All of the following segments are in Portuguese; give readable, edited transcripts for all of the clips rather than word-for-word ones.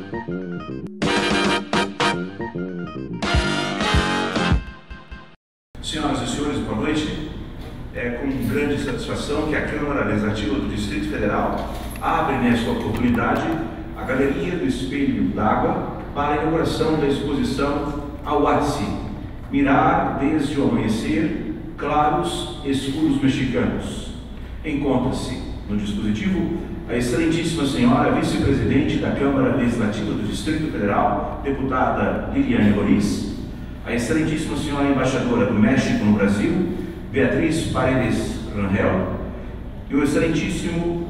Senhoras e senhores, boa noite. É com grande satisfação que a Câmara Legislativa do Distrito Federal abre nesta oportunidade a Galeria do Espelho d'Água para a inauguração da exposição Ahuatzin, Mirar desde o Amanhecer, Claros Escuros Mexicanos. Encontra-se no dispositivo a excelentíssima senhora vice-presidente da Câmara Legislativa do Distrito Federal, deputada Liliane Roriz, a excelentíssima senhora embaixadora do México no Brasil, Beatriz Paredes Rangel, e o excelentíssimo,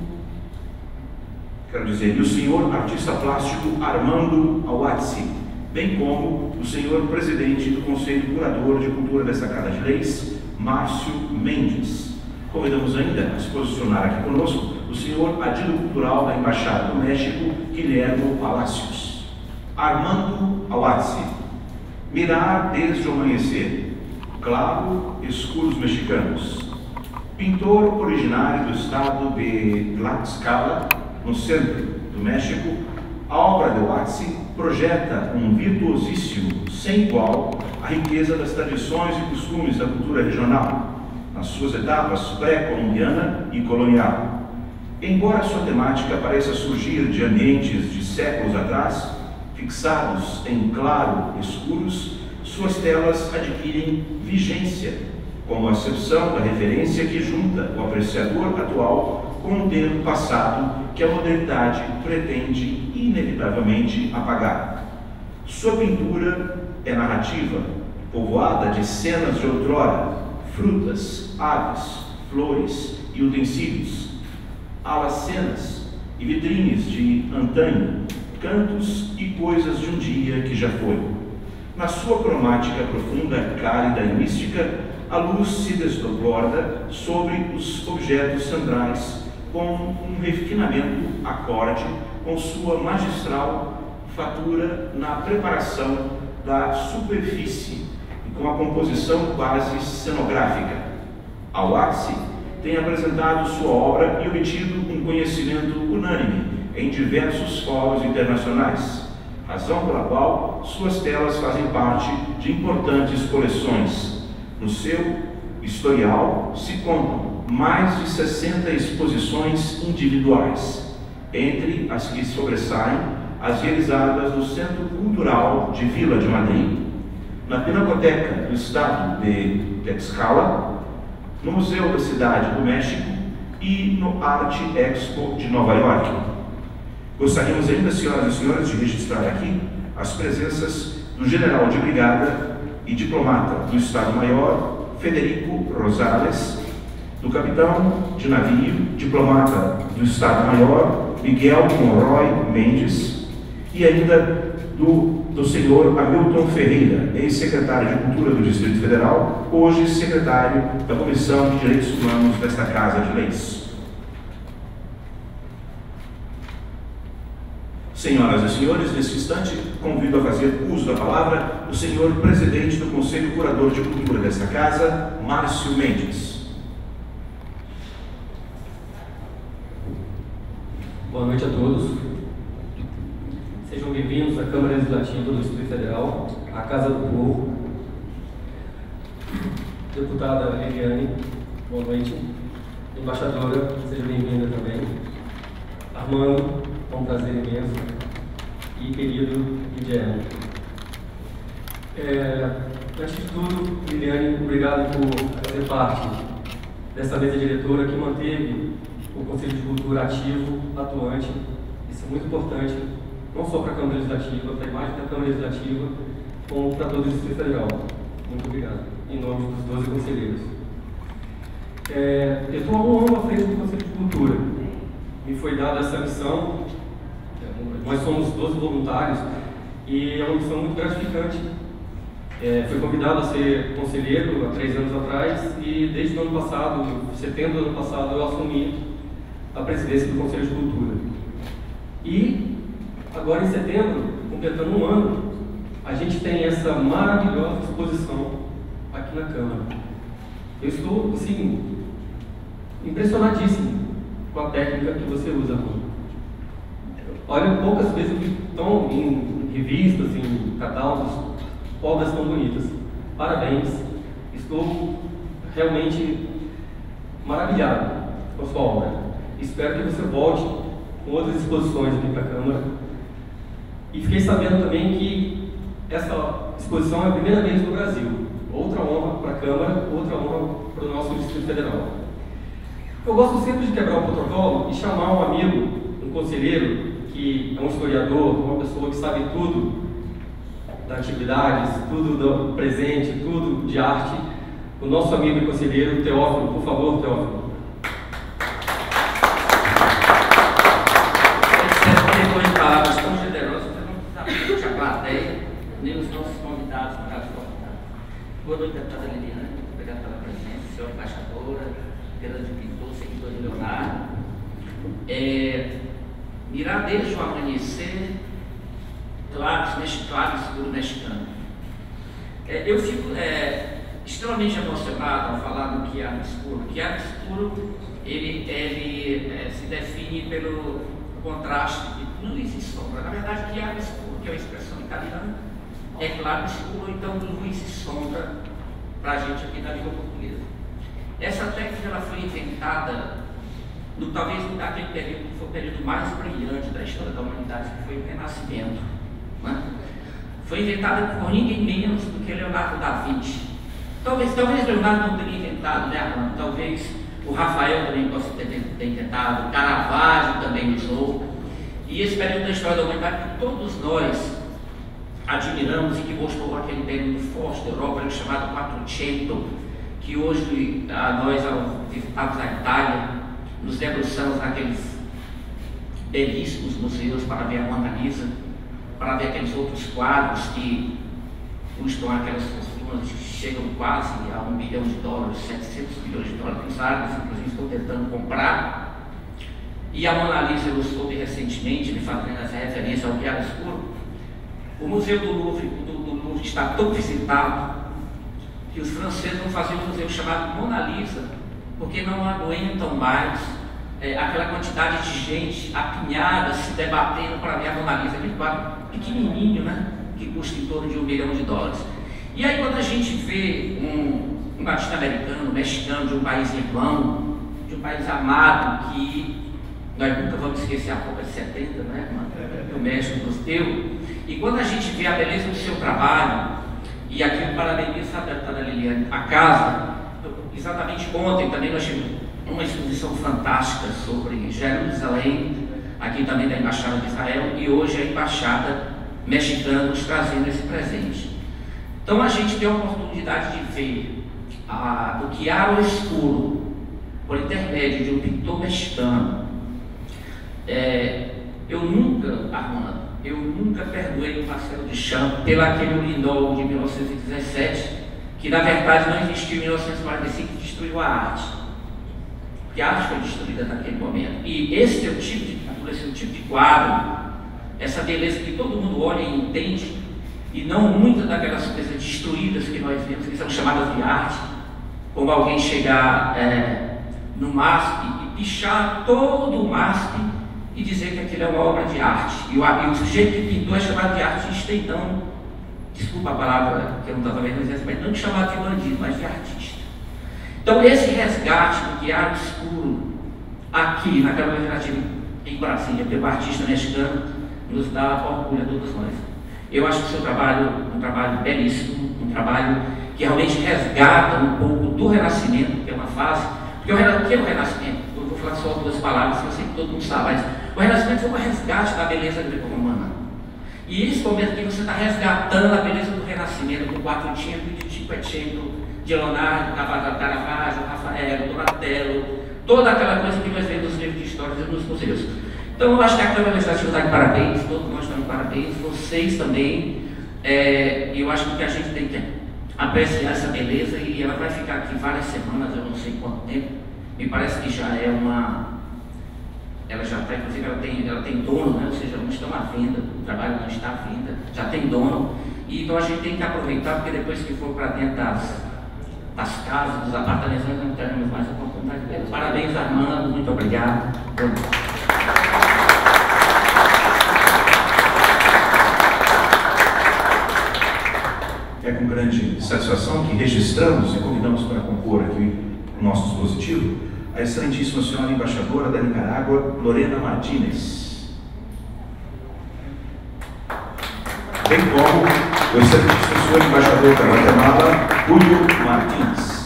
e o senhor artista plástico Armando Ahuatzin, bem como o senhor presidente do Conselho Curador de Cultura desta Casa de Leis, Márcio Mendes. Convidamos ainda a se posicionar aqui conosco o senhor adido cultural da Embaixada do México, Guilherme Palacios. Armando Ahuatzin, Mirar desde o Amanhecer, Claro Escuros Mexicanos. Pintor originário do estado de Tlaxcala, no centro do México, a obra de Ahuatzin projeta um virtuosíssimo sem igual à riqueza das tradições e costumes da cultura regional, nas suas etapas pré-colombiana e colonial. Embora sua temática pareça surgir de ambientes de séculos atrás, fixados em claro-escuros, suas telas adquirem vigência, como acepção da referência que junta o apreciador atual com um tempo passado que a modernidade pretende inevitavelmente apagar. Sua pintura é narrativa, povoada de cenas de outrora, frutas, aves, flores e utensílios, alacenas e vitrines de antanho, cantos e coisas de um dia que já foi. Na sua cromática profunda, cálida e mística, a luz se desborda sobre os objetos centrais com um refinamento acorde com sua magistral fatura na preparação da superfície e com a composição quase cenográfica. Ahuatzin tem apresentado sua obra e obtido um conhecimento unânime em diversos fóruns internacionais, razão pela qual suas telas fazem parte de importantes coleções. No seu historial se contam mais de 60 exposições individuais, entre as que sobressaem as realizadas no Centro Cultural de Vila de Madrid, na Pinacoteca do Estado de Tlaxcala, no Museu da Cidade do México e no Art Expo de Nova York. Gostaríamos ainda, senhoras e senhores, de registrar aqui as presenças do General de Brigada e diplomata do Estado-Maior, Federico Rosales, do Capitão de Navio, diplomata do Estado-Maior, Miguel Monroy Mendes, e ainda do senhor Hamilton Ferreira, ex-secretário de Cultura do Distrito Federal, hoje secretário da Comissão de Direitos Humanos desta Casa de Leis. Senhoras e senhores, nesse instante, convido a fazer uso da palavra o senhor presidente do Conselho Curador de Cultura desta Casa, Márcio Mendes. Boa noite a todos. Sejam bem-vindos à Câmara Legislativa do Distrito Federal, à Casa do Povo. Deputada Liliane, boa noite. Embaixadora, seja bem-vinda também. Armando, é um prazer imenso. E querido Guilherme. Antes de tudo, Liliane, obrigado por fazer parte dessa mesa diretora que manteve o Conselho de Cultura ativo, atuante. Isso é muito importante, não só para a Câmara Legislativa, para a imagem da Câmara Legislativa, como para todo o Distrito Federal. Muito obrigado, em nome dos 12 conselheiros. Eu estou há um ano à frente do Conselho de Cultura. Me foi dada essa missão, nós somos 12 voluntários, e é uma missão muito gratificante. Fui convidado a ser conselheiro há 3 anos atrás, e desde o ano passado, em setembro do ano passado, eu assumi a presidência do Conselho de Cultura. E agora em setembro, completando um ano, a gente tem essa maravilhosa exposição aqui na Câmara. Eu estou, assim, impressionadíssimo com a técnica que você usa, Rony. Olha, poucas vezes eu vi tão em revistas, em catálogos, obras tão bonitas. Parabéns, estou realmente maravilhado com a sua obra. Espero que você volte com outras exposições aqui para a Câmara. E fiquei sabendo também que essa exposição é a primeira vez no Brasil. Outra honra para a Câmara, outra honra para o nosso Distrito Federal. Eu gosto sempre de quebrar o protocolo e chamar um amigo, um conselheiro, que é um historiador, uma pessoa que sabe tudo das antiguidades, tudo do presente, tudo de arte, o nosso amigo e conselheiro Teófilo. Por favor, Teófilo. Depois de palavras tão generosas, não precisa a plateia, nem os nossos convidados, Boa noite, deputada Liliane, obrigado pela presença, senhora embaixadora, grande pintor, seguidor de Leonardo. Mirar desde o amanhecer, claro, escuro mexicano. Eu fico extremamente emocionado ao falar do Chiaro Escuro. O Chiaro Escuro, ele se define pelo contraste de luz e sombra. Na verdade, Chiaro Escuro, que é uma expressão italiana, é claro escuro, então luz e sombra para a gente aqui da língua portuguesa. Essa técnica ela foi inventada talvez naquele período que foi o período mais brilhante da história da humanidade, que foi o Renascimento. Né? Foi inventada por ninguém menos do que Leonardo da Vinci. Talvez Leonardo não tenha inventado, né, Armando? Talvez o Rafael também possa ter inventado, Caravaggio também usou. E esse período da história da humanidade que todos nós admiramos e que mostrou aquele período forte da Europa, chamado Quattrocento, que hoje nós, ao visitarmos a Itália, nos debruçamos naqueles belíssimos museus para ver a Mona Lisa, para ver aqueles outros quadros que custam aquelas fortunas que chegam quase a $1 bilhão, 700 milhões de dólares, que os árabes inclusive estão tentando comprar. E a Mona Lisa eu soube recentemente, me fazendo essa referência ao Chiaro Escuro. O Museu do Louvre está tão visitado que os franceses vão fazer um museu chamado Mona Lisa, porque não aguentam mais aquela quantidade de gente apinhada, se debatendo para ver a Mona Lisa, aquele quadro pequenininho, né, que custa em torno de $1 bilhão. E aí quando a gente vê um latino-americano, mexicano, de um país irmão, de um país amado, que nós nunca vamos esquecer a Copa de 70, né, o México nos deu. E quando a gente vê a beleza do seu trabalho, e aqui eu parabenizo a deputada Liliane, a casa, exatamente ontem também nós tivemos uma exposição fantástica sobre Jerusalém, aqui também da Embaixada de Israel, e hoje a Embaixada Mexicana nos trazendo esse presente. Então a gente tem a oportunidade de ver o Chiaro Escuro, por intermédio de um pintor mexicano. Eu nunca perdoei o Marcelo Duchamp pelo aquele urinol de 1917, que na verdade não existiu em 1945, que destruiu a arte. Porque a arte foi destruída naquele momento. E esse é o tipo de pintura, esse é o tipo de quadro, essa beleza que todo mundo olha e entende, e não muitas daquelas coisas destruídas que nós vemos, que são chamadas de arte, como alguém chegar no MASP e pichar todo o MASP e dizer que aquilo é uma obra de arte. E o sujeito que pintou é chamado de artista, então, desculpa a palavra que eu não estava vendo, mas não de chamado de bandido, mas de artista. Então esse resgate do Chiaro Escuro aqui na Câmara Legislativa em Brasília, pelo artista mexicano, nos dá orgulho a todos nós. Eu acho que o seu trabalho é um trabalho belíssimo, um trabalho que realmente resgata um pouco do Renascimento, que é uma fase. Porque o que é o Renascimento? Eu vou falar só duas palavras, que eu sei que todo mundo sabe, mas o Renascimento foi um resgate da beleza greco-romana. E esse momento que você está resgatando a beleza do Renascimento, do Quattrocento, de Cinquecento, de Leonardo, Caravaggio, Rafael, Donatello, toda aquela coisa que nós vemos nos livros de histórias e nos museus. Então eu acho que a Câmara Legislativa está de parabéns, todos nós estamos de parabéns, vocês também. Eu acho que a gente tem que apreciar essa beleza e ela vai ficar aqui várias semanas, eu não sei quanto tempo. Me parece que já é ela já está, inclusive ela tem dono, né? Ou seja, não estão à venda, o trabalho não está à venda, já tem dono. E então a gente tem que aproveitar, porque depois que for para dentro das casas, dos apartamentos, nós não teremos mais a oportunidade deles. Parabéns, Armando, muito obrigado. grande satisfação que registramos e convidamos para compor aqui o nosso dispositivo a excelentíssima senhora embaixadora da Nicarágua, Lorena Martínez, bem como o excelentíssimo senhor embaixador da Guatemala, Julio Martins.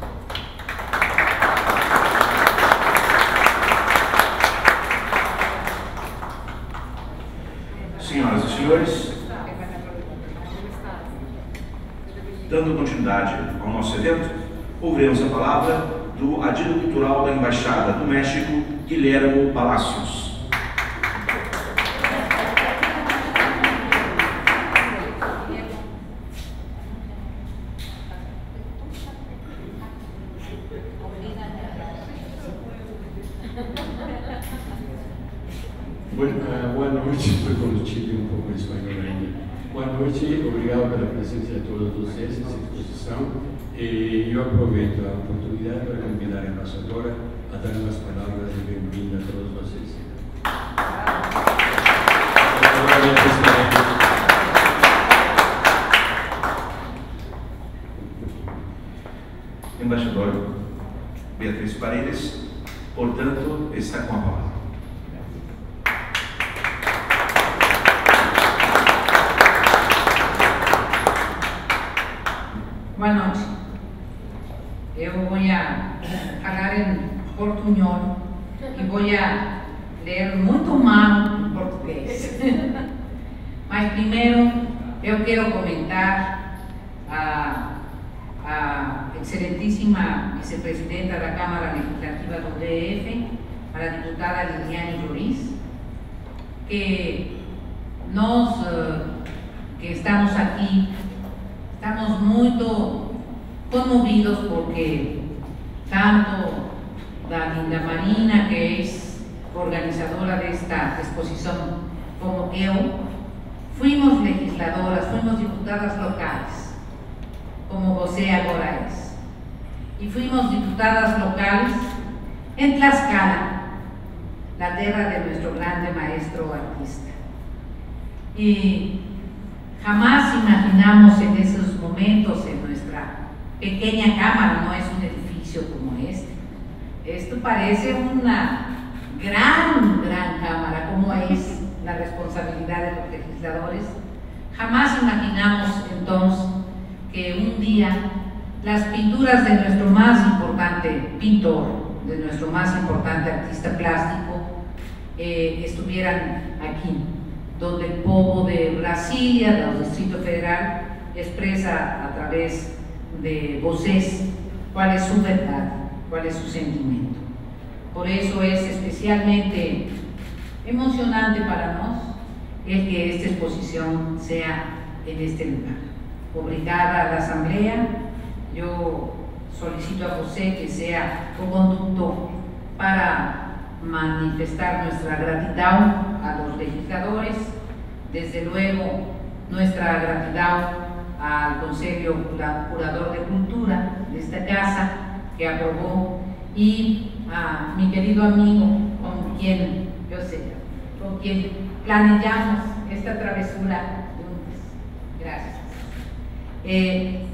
Senhoras e senhores, dando continuidade ao nosso evento, ouviremos a palavra do adido cultural da Embaixada do México, Guilhermo Palacios. Boa noite, foi como eu tive um pouco de espanhol ainda. Boa noite, obrigado pela presença de todos vocês nessa exposição. E eu aproveito a oportunidade para convidar a embaixadora a dar umas palavras de bem-vinda a todos vocês. Embaixadora Beatriz Paredes, portanto, está com a palavra. Boa noite. Eu vou falar em portunhol e vou ler muito mal em português. Mas primeiro eu quero comentar a excelentíssima vice-presidenta da Câmara Legislativa do DF, a diputada Liliane Lloris, que nós que estamos aqui estamos muito comovidos porque tanto da Linda Marina, que é organizadora desta exposição, como eu, fuimos legisladoras, fuimos diputadas locais, como você agora é. E fuimos diputadas locales en Tlaxcala, la tierra de nuestro grande maestro artista. Y jamás imaginamos en esos momentos en nuestra pequeña cámara, no es un edificio como este. Esto parece una gran cámara, como es la responsabilidad de los legisladores. Jamás imaginamos entonces que un día las pinturas de nuestro más importante pintor, de nuestro más importante artista plástico, estuvieran aquí, donde el povo de Brasilia, del Distrito Federal, expresa a través de voces cuál es su verdad, cuál es su sentimiento. Por eso es especialmente emocionante para nosotros el que esta exposición sea en este lugar. Obrigada a la Asamblea. Yo solicito a José que sea un conducto para manifestar nuestra gratitud a los legisladores, desde luego nuestra gratitud al Consejo Curador de Cultura de esta casa que aprobó, y a mi querido amigo con quien planeamos esta travesura juntos. Gracias.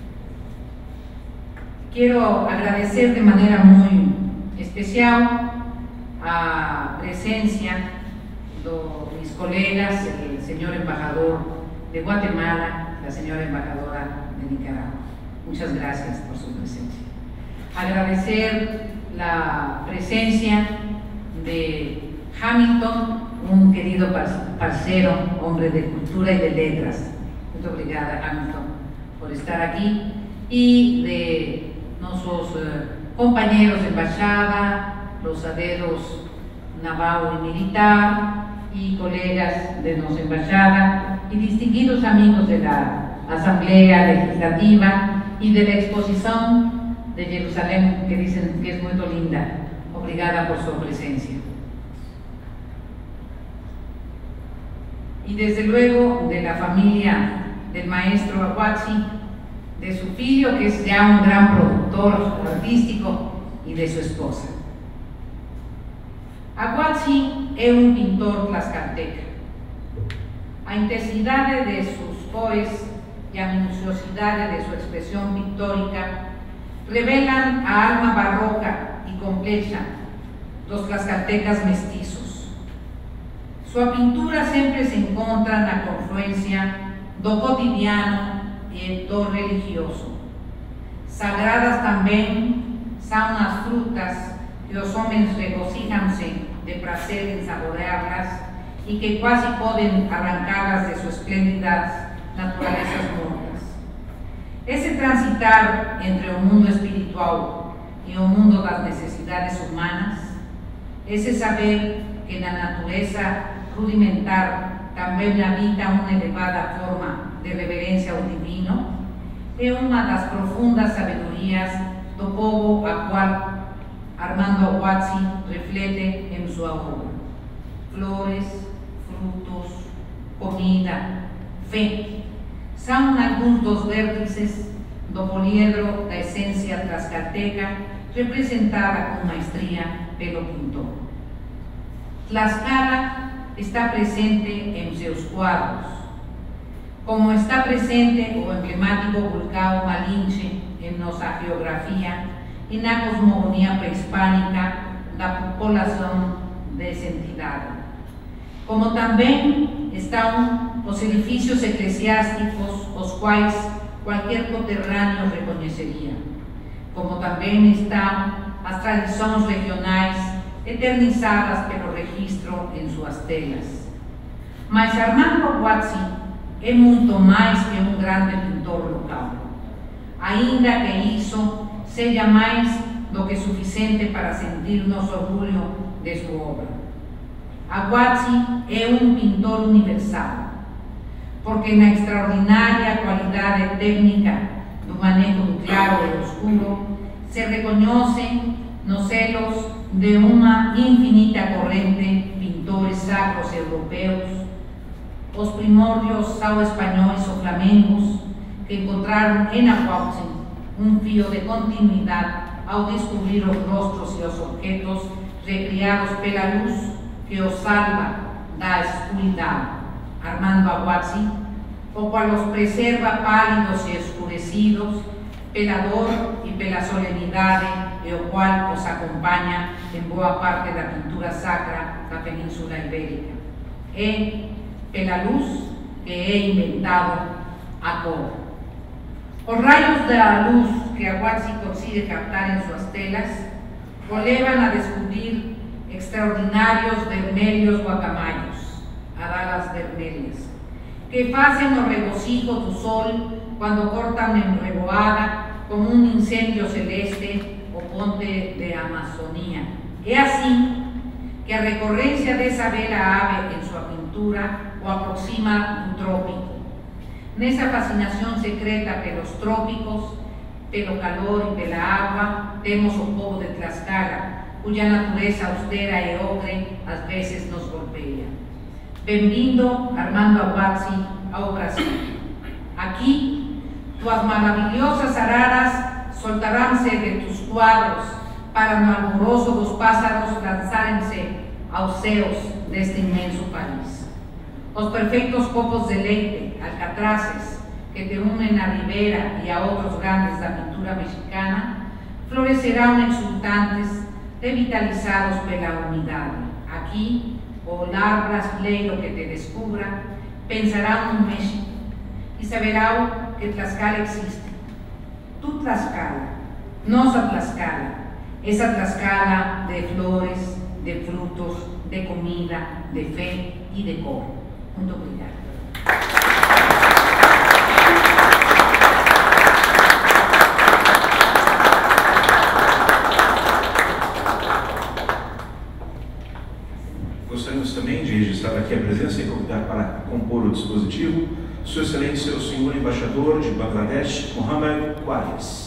Quiero agradecer de manera muy especial a presencia de mis colegas, el señor embajador de Guatemala, la señora embajadora de Nicaragua. Muchas gracias por su presencia. Agradecer la presencia de Hamilton, un querido parcero, hombre de cultura y de letras. Muy obrigada, Hamilton, por estar aquí, y de nuestros compañeros de embajada, los aderos naval y militar, y colegas de nuestra embajada, y distinguidos amigos de la Asamblea Legislativa y de la exposición de Jerusalén, que dicen que es muy linda. Obrigada por su presencia. Y desde luego de la familia del maestro Aguatsi, de su hijo, que es ya un gran productor artístico, y de su esposa. Aguatsi es un pintor tlaxcalteca. A intensidad de sus coes y a minuciosidad de su expresión pictórica revelan a alma barroca y compleja los tlaxcaltecas mestizos. Sua pintura sempre se encontra na confluencia do cotidiano e do religioso. Sagradas também são as frutas que os homens regocijan-se de prazer em saborearlas e que quase podem arrancá-las de suas esplêndidas naturezas mortas. Esse transitar entre o mundo espiritual e o mundo das necessidades humanas, esse saber que na natureza rudimentar também habita uma elevada forma de reverência ao divino, é uma das profundas sabedorias do povo a qual Armando Aguazzi reflete em sua obra. Flores, frutos, comida, fé, são alguns dos vértices do poliedro da essência tlaxcalteca representada com maestria pelo pintor. Tlaxcala está presente em seus quadros, como está presente o emblemático vulcão Malinche em nossa geografia e na cosmogonia pré-hispânica da população dessa entidade. Como também estão os edifícios eclesiásticos, os quais qualquer conterrâneo reconheceria. Como também estão as tradições regionais eternizadas pelo registro em suas telas. Mas Armando Aguazzi é muito mais que um grande pintor local. Ainda que isso seja mais do que suficiente para sentirmos orgulho de sua obra. Aguazzi é um pintor universal, porque na extraordinária qualidade técnica do manejo do claro e do escuro se reconhecem nos selos de uma infinita corrente de pintores sacros europeus, os primórdios são espanhóis ou flamencos que encontraram em Aguazzi um fio de continuidade ao descobrir os rostros e os objetos recriados pela luz que os salva da escuridão. Armando Aguazzi, o qual os preserva pálidos e escurecidos pela dor e pela solenidade e o qual os acompanha em boa parte da pintura sacra da Península Ibérica. É pela luz que é inventado a cor. Os raios da luz que Aguazzi consigue captar em suas telas o levam a descobrir extraordinários vermelhos guacamayos, adalas vermelhas, que fazem o regocijo do sol quando cortam em revoada como um incêndio celeste o ponte de Amazônia. É assim que a recorrência dessa bela ave em sua pintura o aproxima do trópico. Nessa fascinação secreta pelos trópicos, pelo calor e pela água, temos o povo de Tlaxcala, cuja natureza austera e ocre às vezes nos golpeia. Bem-vindo, Armando Aguazzi, ao Brasil. Aqui, tuas maravilhosas araras soltarão-se de tus quadros para no alvoroço dos pássaros lançarem-se aos céus deste imenso país. Os perfeitos copos de leite, alcatrazes, que te unem à Ribera e a outros grandes da pintura mexicana, florescerão exultantes, revitalizados pela umidade. Aqui, o olhar brasileiro que te descubra pensará no México e saberá que Tlaxcala existe. Tu Tlaxcala, nossa Tlaxcala, essa Tlaxcala de flores, de frutos, de comida, de fé e de cor. Muito obrigada. Gostaríamos também de registrar aqui a presença e convidar para compor o dispositivo Sua Excelência, o Senhor Embaixador de Bangladesh, Mohamed Qualis.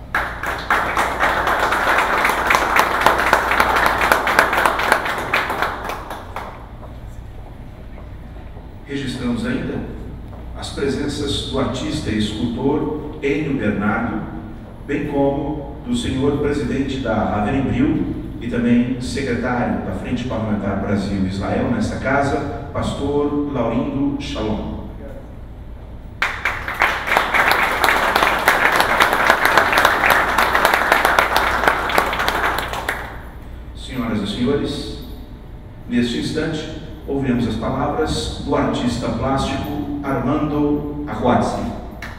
Registramos ainda as presenças do artista e escultor Enio Bernardo, bem como do senhor presidente da Ravenbril e também secretário da Frente Parlamentar Brasil-Israel nessa casa, pastor Laurindo Shalom. Neste instante, ouviremos as palavras do artista plástico Armando Ahuazzi.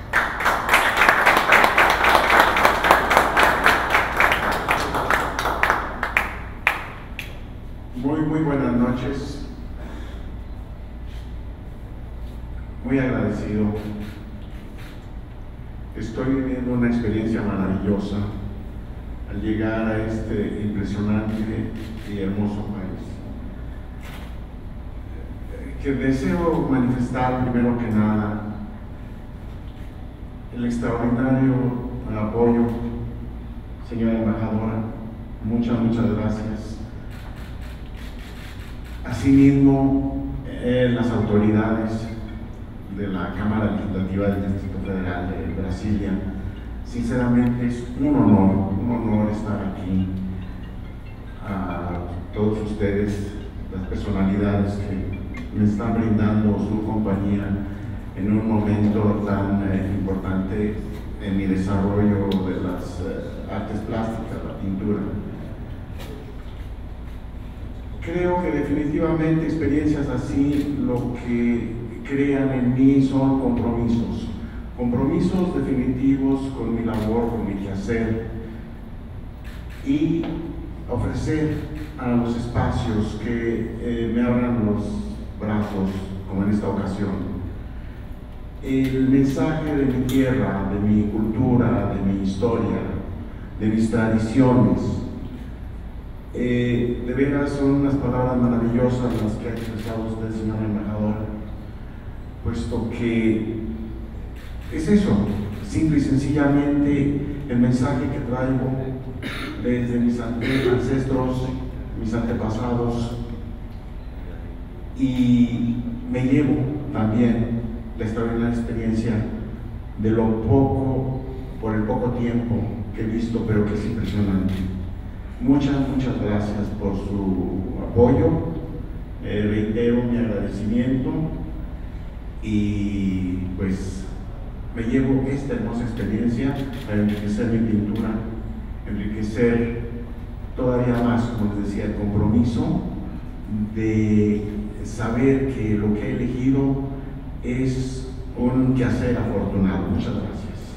Muy buenas noches. Muy agradecido. Estoy viviendo una experiencia maravillosa al llegar a este impresionante y hermoso país. Que deseo manifestar primero que nada el extraordinario apoyo, señora embajadora. Muchas gracias. Asimismo, las autoridades de la Cámara Legislativa del Distrito Federal de Brasilia. Sinceramente es un honor estar aquí. A todos ustedes, las personalidades que me están brindando su compañía en un momento tan importante en mi desarrollo de las artes plásticas, la pintura. Creo que definitivamente experiencias así lo que crean en mí son compromisos definitivos con mi labor, con mi quehacer, y ofrecer a los espacios que me abran los brazos, como en esta ocasión, el mensaje de mi tierra, de mi cultura, de mi historia, de mis tradiciones. De veras son unas palabras maravillosas las que ha expresado usted, señora embajadora, puesto que es eso, simple y sencillamente el mensaje que traigo desde mis ancestros, mis antepasados, y me llevo también la extraordinaria experiencia de lo poco, por el poco tiempo que he visto, pero que es impresionante. Muchas gracias por su apoyo, reitero mi agradecimiento, y pues me llevo esta hermosa experiencia para enriquecer mi pintura, enriquecer todavía más, como les decía, el compromiso de saber que lo que he elegido es un quehacer afortunado. Muchas gracias.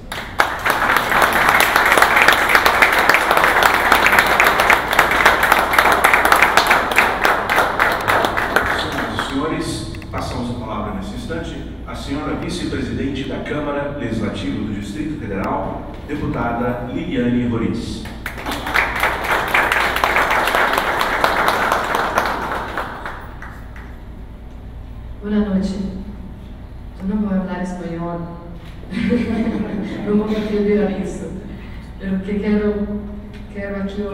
Passamos a palavra nesse instante à senhora vice-presidente da Câmara Legislativa do Distrito Federal, deputada Liliane Roriz. Boa noite. Eu não vou falar espanhol, não vou me atrever a isso, porque quero aqui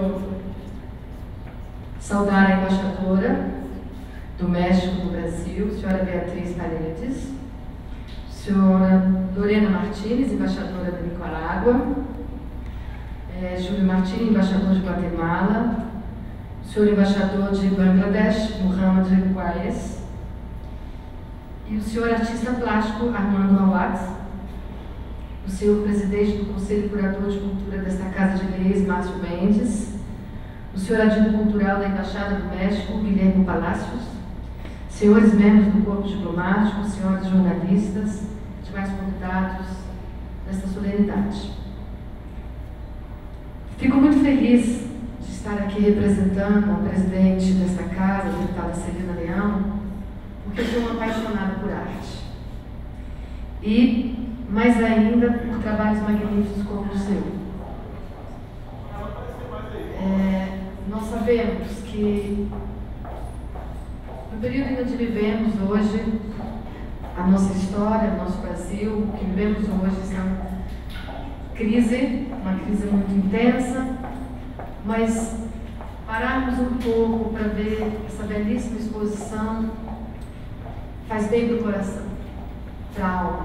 saudar a embaixadora do México no Brasil, senhora Beatriz Paredes, senhora Lorena Martínez, embaixadora da Nicarágua, Júlio Martins, embaixador de Guatemala, senhor embaixador de Bangladesh, Muhammad Requaes, e o senhor artista plástico Armando Ahuazzi, o senhor presidente do Conselho Curador de Cultura desta Casa de Leis, Márcio Mendes, o senhor adjunto cultural da Embaixada do México, Guilherme Palacios, senhores membros do corpo diplomático, senhores jornalistas, demais convidados desta solenidade. Fico muito feliz de estar aqui representando a presidente desta casa, a deputada Celina Leão, porque sou uma apaixonada por arte. E, mais ainda, por trabalhos magníficos como o seu. Nós sabemos que no período em que vivemos hoje, a nossa história, o nosso Brasil, o que vivemos hoje é uma crise muito intensa, mas pararmos um pouco para ver essa belíssima exposição faz bem para o coração, para a alma.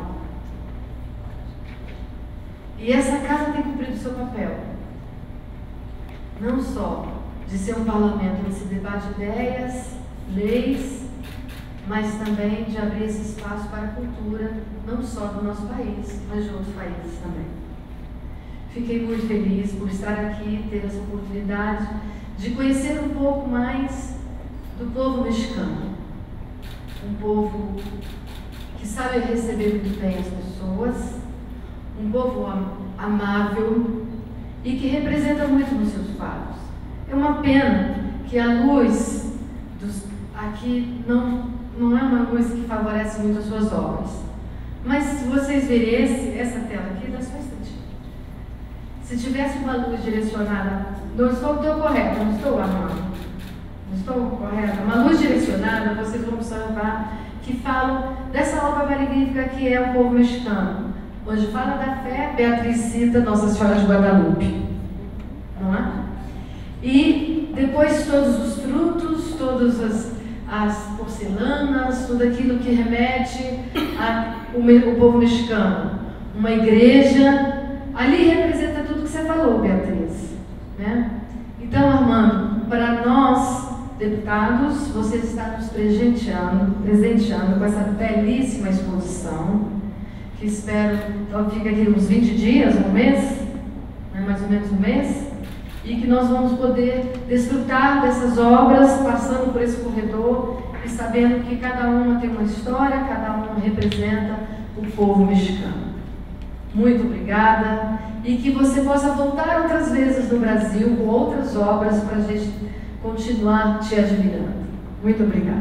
E essa casa tem cumprido o seu papel, não só de ser um parlamento onde se debate ideias, leis, mas também de abrir esse espaço para a cultura, não só do nosso país, mas de outros países também. Fiquei muito feliz por estar aqui, ter essa oportunidade de conhecer um pouco mais do povo mexicano. Um povo que sabe receber muito bem as pessoas, um povo amável e que representa muito nos seus falos. É uma pena que a luz aqui não é uma luz que favorece muito as suas obras. Mas se vocês verem essa tela aqui, dá só um instantinho. Se tivesse uma luz direcionada, não estou correta, não estou amando. Não estou correta? Uma luz direcionada, vocês vão observar que falam dessa obra magnífica que é o povo mexicano. Onde fala da fé, Beatriz cita Nossa Senhora de Guadalupe. Não é? E depois todos os frutos, todas as porcelanas, tudo aquilo que remete ao povo mexicano. Uma igreja, ali representa tudo que você falou, Beatriz. Né? Então, Armando, para nós, deputados, você está nos presenteando com essa belíssima exposição, que espero que fique aqui uns 20 dias, um mês, né, mais ou menos um mês, e que nós vamos poder desfrutar dessas obras, passando por esse corredor e sabendo que cada uma tem uma história, cada uma representa o povo mexicano. Muito obrigada, e que você possa voltar outras vezes no Brasil com outras obras para a gente continuar te admirando. Muito obrigada.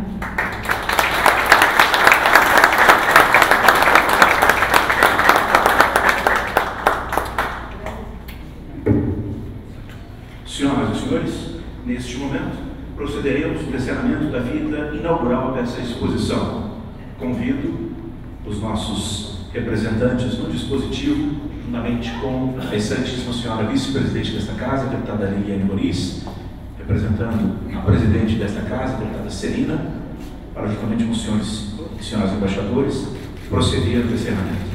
Senhoras e senhores, neste momento, procederemos ao encerramento da fita inaugural dessa exposição. Convido os nossos representantes no dispositivo, juntamente com a excelentíssima senhora vice-presidente desta casa, a deputada Liliane Moriz, representando a presidente desta casa, a deputada Celina, para juntamente com os senhores e senhoras embaixadores, proceder ao encerramento.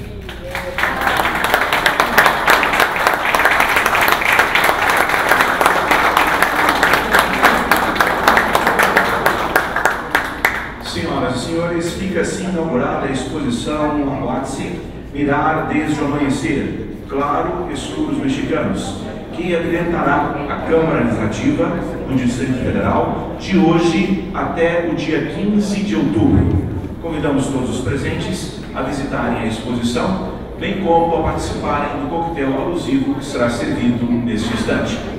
Senhoras e senhores, fica assim inaugurada a exposição Huatzin, Mirar desde o Amanhecer, Claro, Escuros Mexicanos, que evidentará a Câmara Legislativa do Distrito Federal de hoje até o dia 15 de outubro. Convidamos todos os presentes a visitarem a exposição, bem como a participarem do coquetel alusivo que será servido neste instante.